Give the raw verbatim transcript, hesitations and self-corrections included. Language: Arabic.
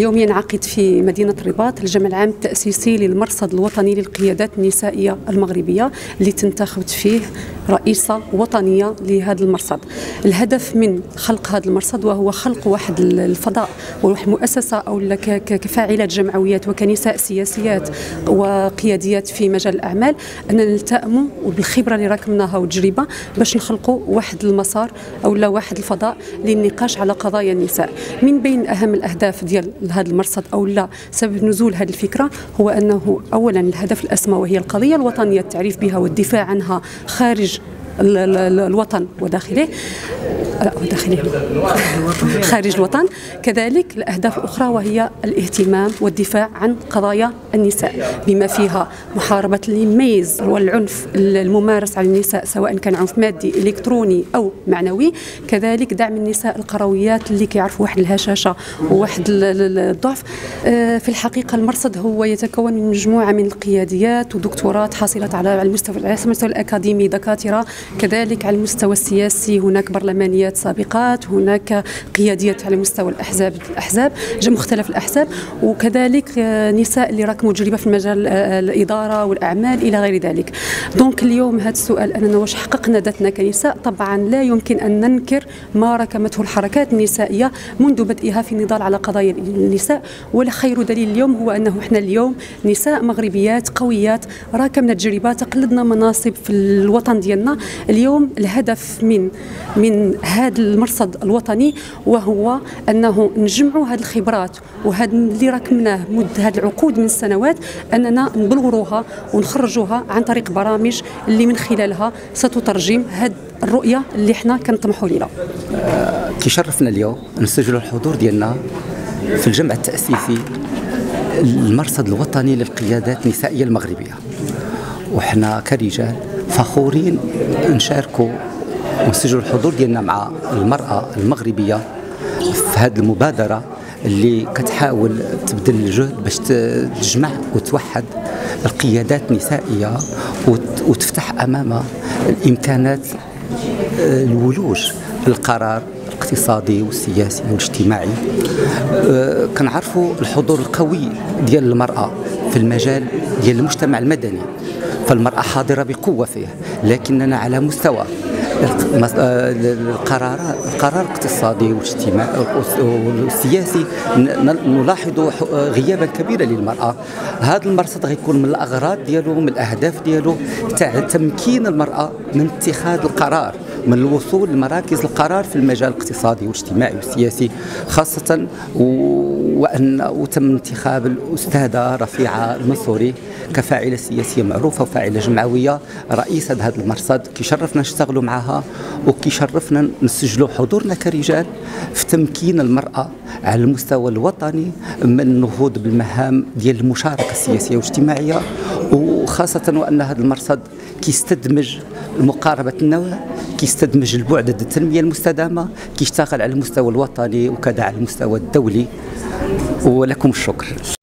اليوم ينعقد في مدينة الرباط الجمع العام التأسيسي للمرصد الوطني للقيادات النسائية المغربية اللي تنتخب فيه رئيسة وطنية لهذا المرصد. الهدف من خلق هذا المرصد وهو خلق واحد الفضاء وواحد مؤسسة أو كفاعلات جمعويات وكنساء سياسيات وقياديات في مجال الأعمال أن نلتئموا بالخبرة اللي راكمناها والتجربة باش نخلقوا واحد المسار أو لا واحد الفضاء للنقاش على قضايا النساء. من بين أهم الأهداف ديال هذا المرصد أو لا سبب نزول هذه الفكرة هو أنه أولا الهدف الأسمى وهي القضية الوطنية التعريف بها والدفاع عنها خارج الوطن وداخله وداخله خارج الوطن. كذلك الأهداف الأخرى وهي الاهتمام والدفاع عن قضايا النساء بما فيها محاربة الميز والعنف الممارس على النساء سواء كان عنف مادي إلكتروني أو معنوي. كذلك دعم النساء القرويات اللي كيعرفوا واحد الهشاشة وواحد الضعف. في الحقيقة المرصد هو يتكون من مجموعة من القياديات ودكتورات حاصلة على المستوى على المستوى الأكاديمي دكاترة، كذلك على المستوى السياسي هناك برلمانيات سابقات، هناك قياديات على مستوى الأحزاب الأحزاب مختلف الأحزاب، وكذلك نساء اللي راكموا تجربة في مجال الإدارة والأعمال إلى غير ذلك. دونك اليوم هذا السؤال أننا واش حققنا ذاتنا كنساء؟ طبعا لا يمكن أن ننكر ما ركمته الحركات النسائية منذ بدئها في النضال على قضايا النساء، ولا خير دليل اليوم هو أنه احنا اليوم نساء مغربيات قويات راكمنا تجربة تقلدنا مناصب في الوطن ديالنا. اليوم الهدف من من هذا المرصد الوطني وهو انه نجمعوا هذه الخبرات وهذا اللي راكمناه مده هذه العقود من السنوات اننا نبلوروها ونخرجوها عن طريق برامج اللي من خلالها ستترجم هذه الرؤيه اللي احنا كنطمحوا ليها. كيشرفنا اليوم نسجلوا الحضور ديالنا في الجمع التأسيسي المرصد الوطني للقيادات النسائية المغربية، وحنا كرجال فخورين نشاركوا ونسجلوا الحضور ديالنا مع المرأة المغربية في هذه المبادرة اللي كتحاول تبذل الجهد باش تجمع وتوحد القيادات النسائية وتفتح أمامها الإمكانات الولوج للقرار الاقتصادي والسياسي والاجتماعي. أه كنعرفوا الحضور القوي ديال المرأة في المجال ديال المجتمع المدني، فالمرأة حاضرة بقوة فيه، لكننا على مستوى القرار القرار الاقتصادي والاجتماعي والسياسي نلاحظ غيابا كبيرا للمرأة. هذا المرصد غيكون من الأغراض ديالو من الأهداف ديالو تاع تمكين المرأة من اتخاذ القرار، من الوصول لمراكز القرار في المجال الاقتصادي والاجتماعي والسياسي خاصة، وأن وتم انتخاب الأستاذة رفيعة المنصوري كفاعلة سياسية معروفة وفاعلة جمعوية رئيسة هذا المرصد. كيشرفنا نشتغلوا معها وكيشرفنا نسجلوا حضورنا كرجال في تمكين المرأة على المستوى الوطني من النهوض بالمهام ديال المشاركة السياسية والاجتماعية، وخاصة وأن هذا المرصد كيستدمج مقاربة النوع، كيستدمج البعد التنمية المستدامة، كيشتغل على المستوى الوطني وكذا على المستوى الدولي. ولكم الشكر.